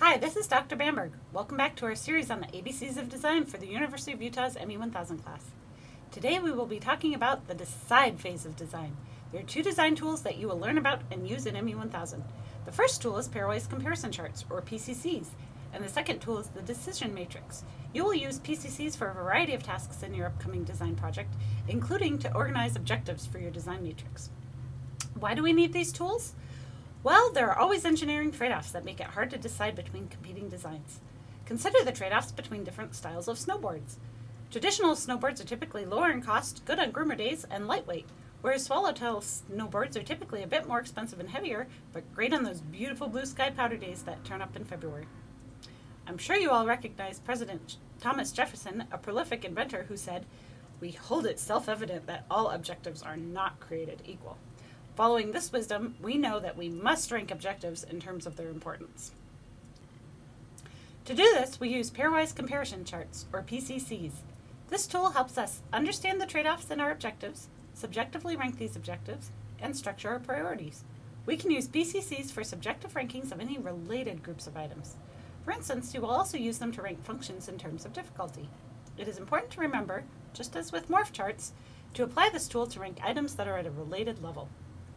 Hi, this is Dr. Bamberg. Welcome back to our series on the ABCs of Design for the University of Utah's ME1000 class. Today we will be talking about the Decide phase of design. There are two design tools that you will learn about and use in ME1000. The first tool is pairwise comparison charts, or PCCs, and the second tool is the decision matrix. You will use PCCs for a variety of tasks in your upcoming design project, including to organize objectives for your design matrix. Why do we need these tools? Well, there are always engineering trade-offs that make it hard to decide between competing designs. Consider the trade-offs between different styles of snowboards. Traditional snowboards are typically lower in cost, good on groomer days, and lightweight, whereas swallowtail snowboards are typically a bit more expensive and heavier, but great on those beautiful blue sky powder days that turn up in February. I'm sure you all recognize President Thomas Jefferson, a prolific inventor who said, "We hold it self-evident that all objectives are not created equal." Following this wisdom, we know that we must rank objectives in terms of their importance. To do this, we use pairwise comparison charts, or PCCs. This tool helps us understand the trade-offs in our objectives, subjectively rank these objectives, and structure our priorities. We can use PCCs for subjective rankings of any related groups of items. For instance, you will also use them to rank functions in terms of difficulty. It is important to remember, just as with morph charts, to apply this tool to rank items that are at a related level.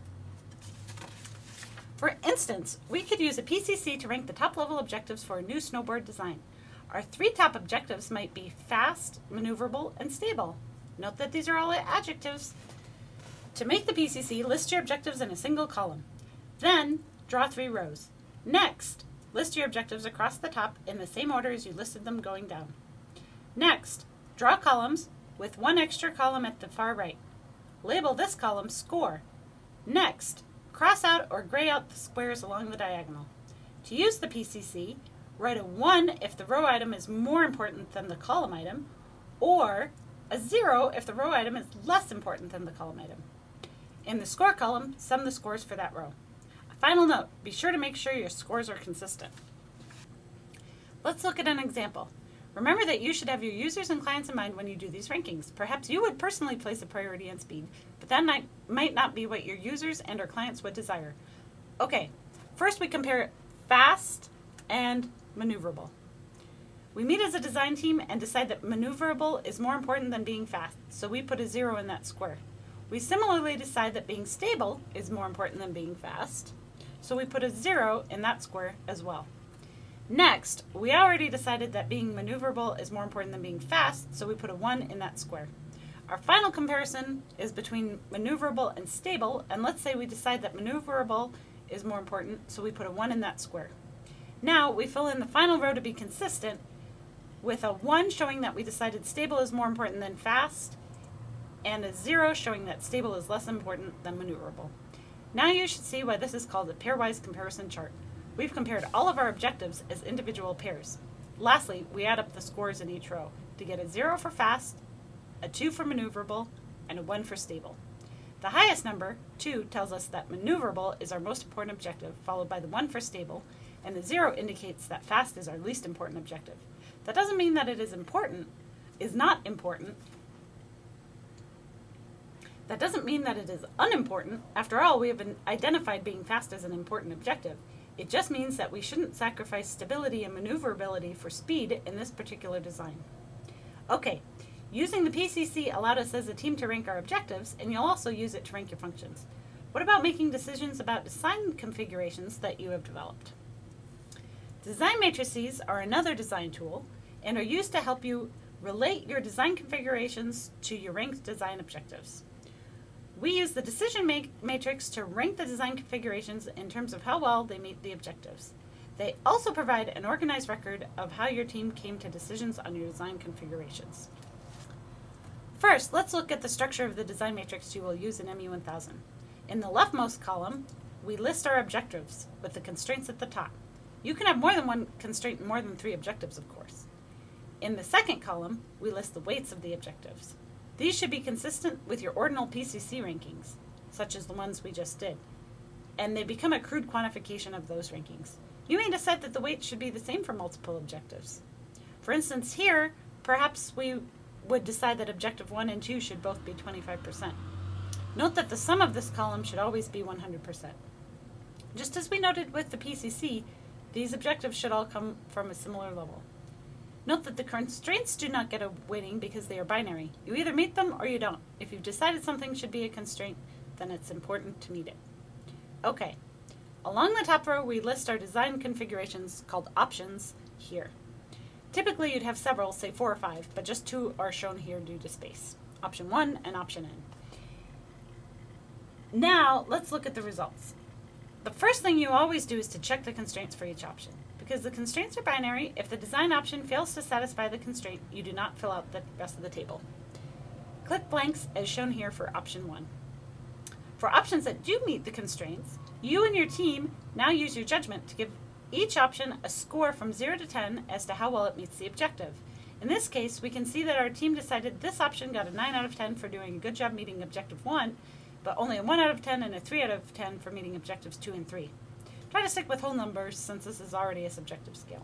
For instance, we could use a PCC to rank the top-level objectives for a new snowboard design. Our three top objectives might be fast, maneuverable, and stable. Note that these are all adjectives. To make the PCC, list your objectives in a single column. Then, draw 3 rows. Next, list your objectives across the top in the same order as you listed them going down. Next, draw columns with one extra column at the far right. Label this column Score. Next, cross out or gray out the squares along the diagonal. To use the PCC, write a 1 if the row item is more important than the column item, or a 0 if the row item is less important than the column item. In the score column, sum the scores for that row. A final note, be sure to make sure your scores are consistent. Let's look at an example. Remember that you should have your users and clients in mind when you do these rankings. Perhaps you would personally place a priority on speed, but that might not be what your users and or clients would desire. Okay, first we compare fast and maneuverable. We meet as a design team and decide that maneuverable is more important than being fast, so we put a 0 in that square. We similarly decide that being stable is more important than being fast, so we put a 0 in that square as well. Next, we already decided that being maneuverable is more important than being fast, so we put a 1 in that square. Our final comparison is between maneuverable and stable, and let's say we decide that maneuverable is more important, so we put a 1 in that square. Now, we fill in the final row to be consistent with a 1 showing that we decided stable is more important than fast, and a 0 showing that stable is less important than maneuverable. Now you should see why this is called a pairwise comparison chart. We've compared all of our objectives as individual pairs. Lastly, we add up the scores in each row to get a 0 for fast, a 2 for maneuverable, and a 1 for stable. The highest number, 2, tells us that maneuverable is our most important objective, followed by the 1 for stable, and the 0 indicates that fast is our least important objective. That doesn't mean that it is not important. That doesn't mean that it is unimportant. After all, we have identified being fast as an important objective. It just means that we shouldn't sacrifice stability and maneuverability for speed in this particular design. Okay, using the PCC allowed us as a team to rank our objectives, and you'll also use it to rank your functions. What about making decisions about design configurations that you have developed? Design matrices are another design tool and are used to help you relate your design configurations to your ranked design objectives. We use the decision matrix to rank the design configurations in terms of how well they meet the objectives. They also provide an organized record of how your team came to decisions on your design configurations. First, let's look at the structure of the design matrix you will use in ME1000. In the leftmost column, we list our objectives with the constraints at the top. You can have more than one constraint and more than 3 objectives, of course. In the second column, we list the weights of the objectives. These should be consistent with your ordinal PCC rankings, such as the ones we just did, and they become a crude quantification of those rankings. You may decide that the weights should be the same for multiple objectives. For instance, here, perhaps we would decide that objective 1 and 2 should both be 25%. Note that the sum of this column should always be 100%. Just as we noted with the PCC, These objectives should all come from a similar level. Note that the constraints do not get a weighting because they are binary. You either meet them or you don't. If you've decided something should be a constraint, then it's important to meet it. Okay, along the top row we list our design configurations called options here. Typically you'd have several, say 4 or 5, but just 2 are shown here due to space. Option 1 and option N. Now let's look at the results. The first thing you always do is to check the constraints for each option. Because the constraints are binary, if the design option fails to satisfy the constraint, you do not fill out the rest of the table. Click blanks as shown here for option 1. For options that do meet the constraints, you and your team now use your judgment to give each option a score from 0 to 10 as to how well it meets the objective. In this case, we can see that our team decided this option got a 9 out of 10 for doing a good job meeting objective 1, but only a 1 out of 10 and a 3 out of 10 for meeting objectives 2 and 3. Try to stick with whole numbers since this is already a subjective scale.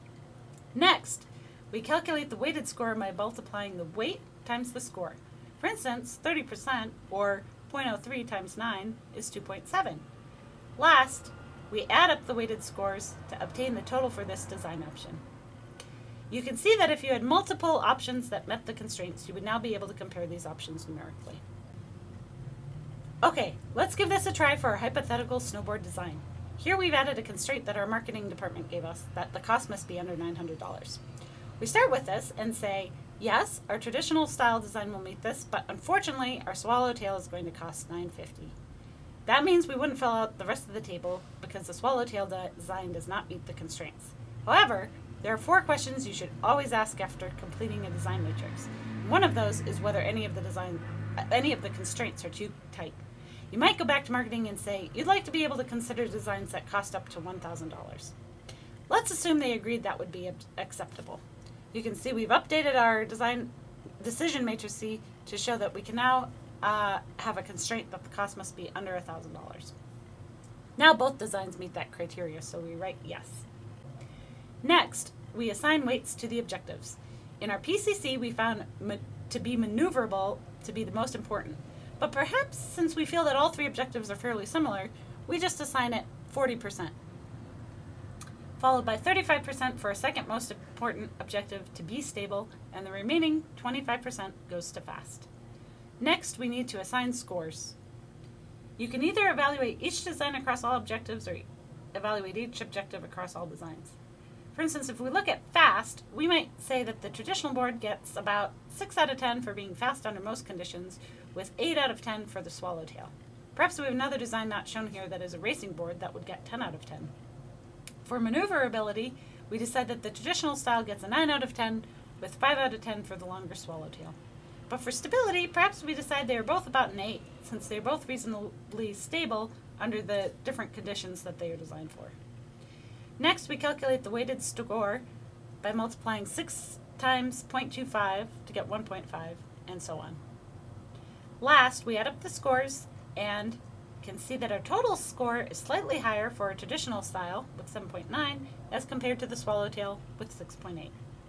Next, we calculate the weighted score by multiplying the weight times the score. For instance, 30% or 0.03 times 9 is 2.7. Last, we add up the weighted scores to obtain the total for this design option. You can see that if you had multiple options that met the constraints, you would now be able to compare these options numerically. Okay, let's give this a try for our hypothetical snowboard design. Here we've added a constraint that our marketing department gave us, that the cost must be under $900. We start with this and say, yes, our traditional style design will meet this, but unfortunately our swallowtail is going to cost $950. That means we wouldn't fill out the rest of the table because the swallowtail design does not meet the constraints. However, there are 4 questions you should always ask after completing a design matrix. One of those is whether any of the constraints are too tight. You might go back to marketing and say, you'd like to be able to consider designs that cost up to $1,000. Let's assume they agreed that would be acceptable. You can see we've updated our decision matrix to show that we can now have a constraint that the cost must be under $1,000. Now both designs meet that criteria, so we write yes. Next, we assign weights to the objectives. In our PCC, we found to be maneuverable to be the most important. But perhaps, since we feel that all 3 objectives are fairly similar, we just assign it 40%, followed by 35% for a second most important objective to be stable, and the remaining 25% goes to fast. Next, we need to assign scores. You can either evaluate each design across all objectives or evaluate each objective across all designs. For instance, if we look at fast, we might say that the traditional board gets about 6 out of 10 for being fast under most conditions, with 8 out of 10 for the swallowtail. Perhaps we have another design not shown here that is a racing board that would get 10 out of 10. For maneuverability, we decide that the traditional style gets a 9 out of 10, with 5 out of 10 for the longer swallowtail. But for stability, perhaps we decide they are both about an 8, since they are both reasonably stable under the different conditions that they are designed for. Next, we calculate the weighted score by multiplying 6 times 0.25 to get 1.5, and so on. Last, we add up the scores and can see that our total score is slightly higher for a traditional style with 7.9 as compared to the swallowtail with 6.8.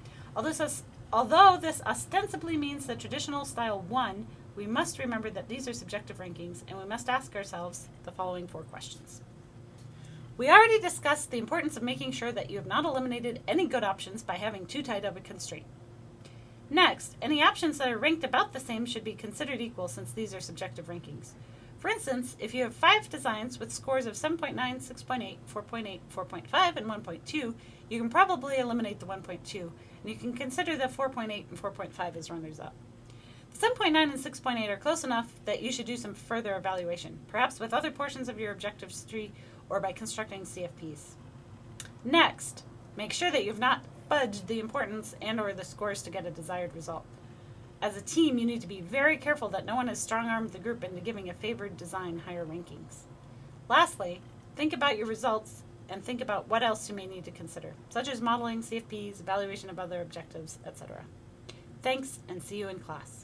Although this ostensibly means the traditional style won, we must remember that these are subjective rankings and we must ask ourselves the following 4 questions. We already discussed the importance of making sure that you have not eliminated any good options by having too tight of a constraint. Next, any options that are ranked about the same should be considered equal since these are subjective rankings. For instance, if you have 5 designs with scores of 7.9, 6.8, 4.8, 4.5, and 1.2, you can probably eliminate the 1.2, and you can consider the 4.8 and 4.5 as runners-up. The 7.9 and 6.8 are close enough that you should do some further evaluation, perhaps with other portions of your objectives tree or by constructing CFPs. Next, make sure that you have not fudged the importance and or the scores to get a desired result. As a team, you need to be very careful that no one has strong-armed the group into giving a favored design higher rankings. Lastly, think about your results and think about what else you may need to consider, such as modeling, CFPs, evaluation of other objectives, etc. Thanks, and see you in class.